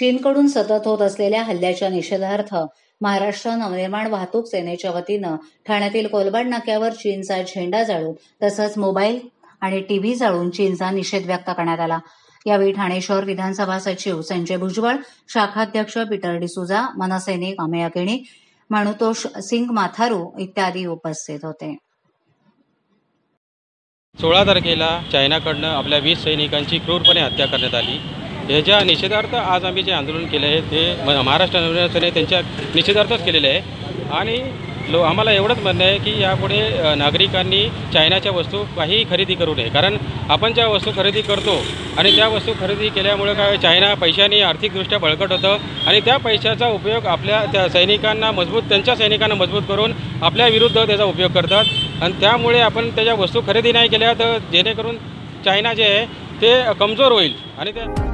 चीनकडून सतत होत असलेल्या हल्ल्याच्या निषेधार्थ महाराष्ट्र नवनिर्माण वाहतूक सेनेच्या वतीनं ठाण्यातील कोलबाड नाक्यावर चीनचा झेंडा जाळून तसंच मोबाईल आणि टीव्ही जाळून चीनचा निषेध व्यक्त करण्यात आला। यावेळी ठाणे शहर विधानसभा सचिव संजय भुजबळ, शाखाध्यक्ष पीटर डिसूजा, मनसैनिक अमेय किणी, माणुतोष सिंग माथारू इत्यादी उपस्थित होते। 16 तारखेला चायनाकडनं आपल्या 20 सैनिकांची क्रूरपणे हत्या करण्यात आली। याच्या निषेधार्थ आज आम्ही जे आंदोलन केले आहे ते महाराष्ट्र नवनिर्माण सेनेने त्यांच्या निषेधार्थच केलेले आहे आणि आम्हाला एवढंच म्हणणं आहे की यापुढे नागरिकांनी चायनाच्या वस्तू काही खरेदी करू नये, कारण आपण ज्या वस्तू खरेदी करतो आणि त्या वस्तू खरेदी केल्यामुळे काय चायना पैशाने आर्थिकदृष्ट्या बळकट होतं आणि त्या पैशाचा उपयोग आपल्या त्या त्यांच्या सैनिकांना मजबूत करून आपल्या विरुद्ध त्याचा उपयोग करतात आणि त्यामुळे आपण त्याच्या वस्तू खरेदी नाही केल्या तर जेणेकरून चायना जे आहे ते कमजोर होईल आणि